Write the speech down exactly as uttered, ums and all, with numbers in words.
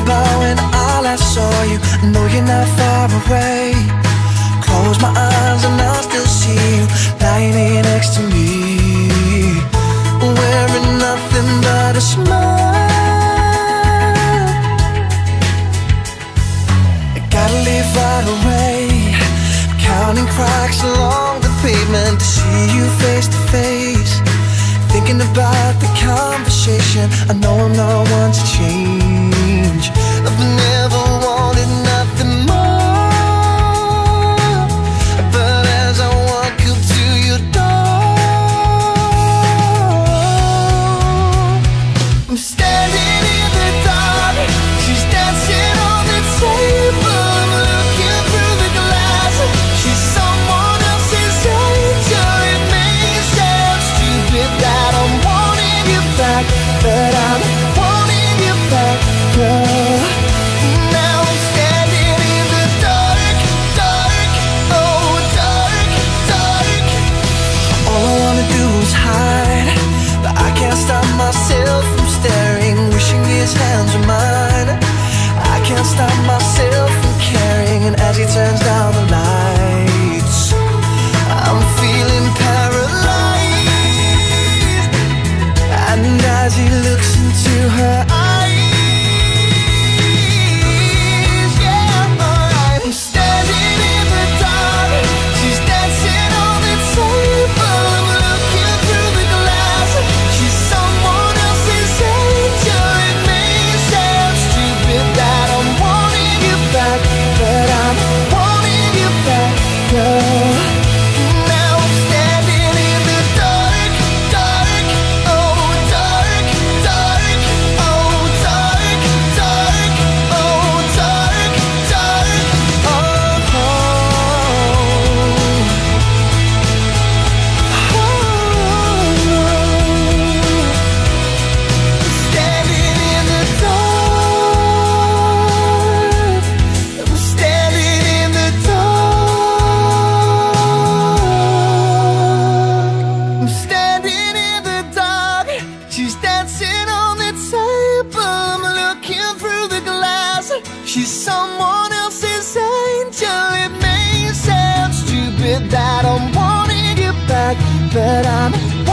about when I last saw you. I know you're not far away. Close my eyes and I still see you lying here next to me, wearing nothing but a smile. I gotta leave right away, counting cracks along the pavement to see you face to face. Thinking about the conversation, I know I'm not one to change. I've never wanted nothing more, but as I walk up to your door, I'm standing in the dark. She's dancing on the table. I'm looking through the glass. She's someone else's angel. It may sound stupid that I'm wanting you back, but I'm wanting you back, girl. Now I'm standing in the dark, dark, oh dark, dark. All I wanna do is hide, but I can't stop myself from staring, wishing his hands were mine. I can't stop myself from caring, and as he turns down the lights, I'm feeling paralyzed. And as he looks into her eyes, yeah, I'm standing in the dark. She's dancing on the table. I'm looking through the glass. She's someone else's angel. It may sound stupid that I'm wanting you back, but I'm wanting you back, girl. Now I'm standing in the dark, dark, oh dark, dark, oh dark, dark, oh dark, dark, oh, oh. Standing in the dark. I'm standing in the dark. I'm standing in the dark. She's dancing on the table. I'm looking through the glass. She's someone else's angel. It may sound stupid that I'm wanting you back, but I'm